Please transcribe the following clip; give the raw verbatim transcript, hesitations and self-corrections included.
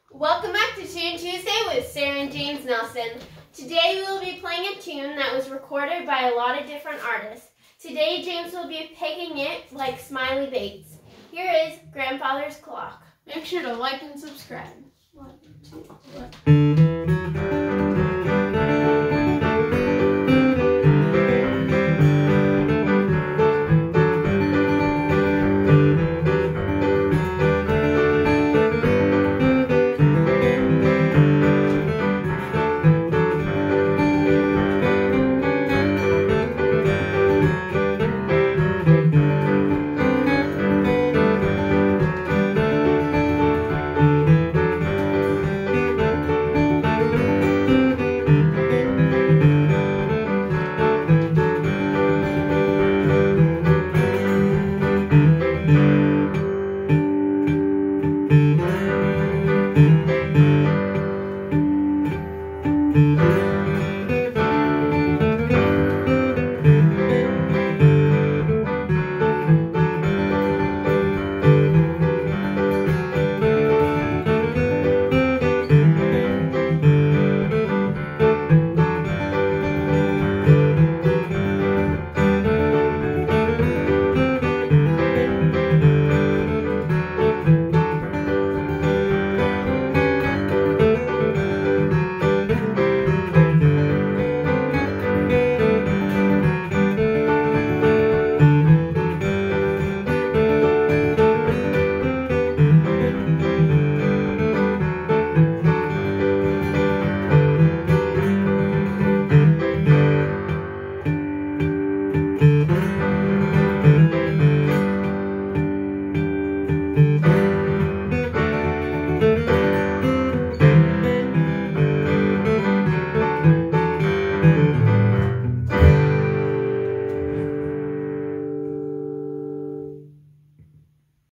Welcome back to Tune Tuesday with Sara and James Nelson. Today we will be playing a tune that was recorded by a lot of different artists. Today James will be picking it like Smiley Bates. Here is Grandfather's Clock. Make sure to like and subscribe. One, two, one.